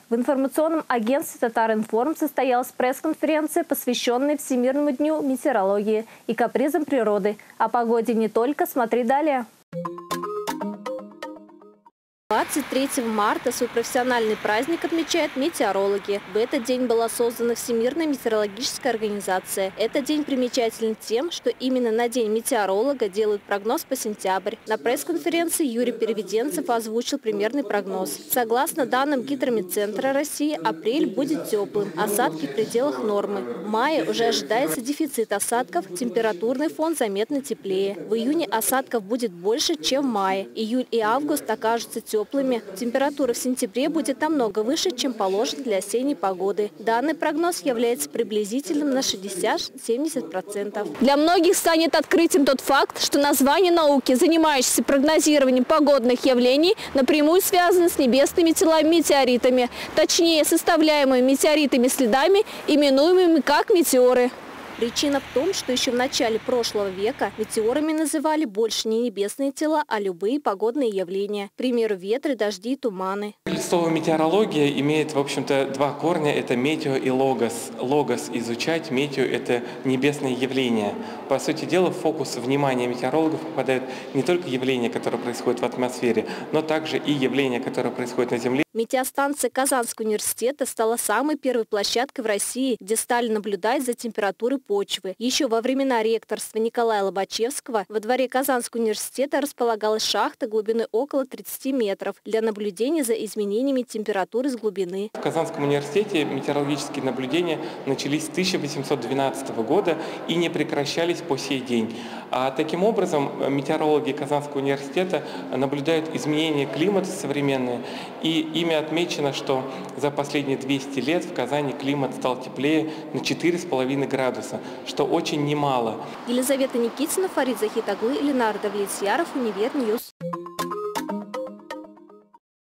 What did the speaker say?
В информационном агентстве «Татаринформ» состоялась пресс-конференция, посвященная Всемирному дню метеорологии и капризам природы. О погоде не только, смотри далее. 23 марта свой профессиональный праздник отмечают метеорологи. В этот день была создана Всемирная метеорологическая организация. Этот день примечателен тем, что именно на День метеоролога делают прогноз по сентябрь. На пресс-конференции Юрий Переведенцев озвучил примерный прогноз. Согласно данным Гидрометцентра России, апрель будет теплым, осадки в пределах нормы. В мае уже ожидается дефицит осадков, температурный фон заметно теплее. В июне осадков будет больше, чем в мае. Июль и август окажутся теплыми. Температура в сентябре будет намного выше, чем положено для осенней погоды. Данный прогноз является приблизительным на 60–70%. Для многих станет открытием тот факт, что название науки, занимающейся прогнозированием погодных явлений, напрямую связано с небесными телами метеоритами, точнее составляемыми метеоритами следами, именуемыми как метеоры. Причина в том, что еще в начале прошлого века метеорами называли больше не небесные тела, а любые погодные явления. К примеру, ветры, дожди и туманы. Слово метеорология имеет, в общем-то, два корня. Это метео и логос. Логос – изучать, метео – это небесные явления. По сути дела, в фокус внимания метеорологов попадают не только явления, которые происходят в атмосфере, но также и явления, которые происходят на Земле. Метеостанция Казанского университета стала самой первой площадкой в России, где стали наблюдать за температурой почвы. Еще во времена ректорства Николая Лобачевского во дворе Казанского университета располагалась шахта глубиной около 30 метров для наблюдения за изменениями температуры с глубины. В Казанском университете метеорологические наблюдения начались с 1812 года и не прекращались по сей день. Таким образом, метеорологи Казанского университета наблюдают изменения климата современные, и ими отмечено, что за последние 200 лет в Казани климат стал теплее на 4,5 градуса, что очень немало. Елизавета Никитина, Фарид Захитаглы, Ленардо Влетьяров, Универньюз.